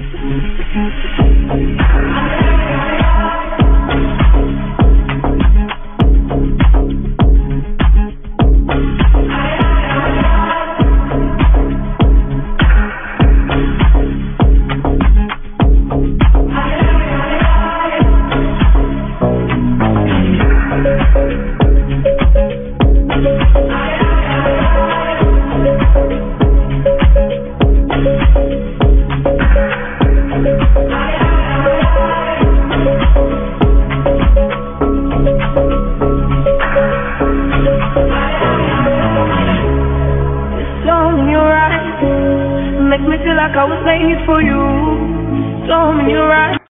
Make me feel like I was made for you. Storm in your eyes.